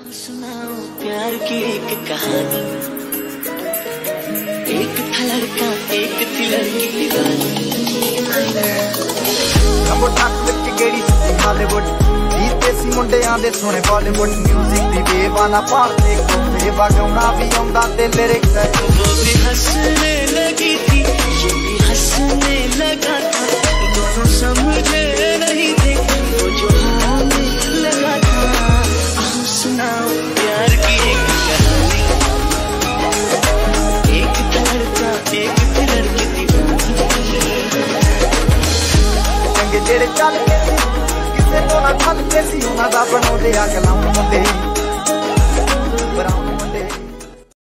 सुनाओ प्यार की एक कहानी। एक था लड़का एक थी लड़की दीवानी। हालीवुड गीते सी मुंडियां दे सोने बॉलीवुड म्यूजिक दी बेवाना पालते को बेवा गाउना भी आउंदा ते लिरिक्स है। वो भी हंसने लगी थी ये भी हंसने लगा था, दोनों समझे नहीं थे वो जो हमें लगा था। आओ सुनाओ प्यार की एक कहानी। एक था लड़का एक थी लड़की दीवानी। चंगे जेड़े चल के किसे तो ना चल के सी उन्हां दा बनाउंदे आ कलाम मुंडे।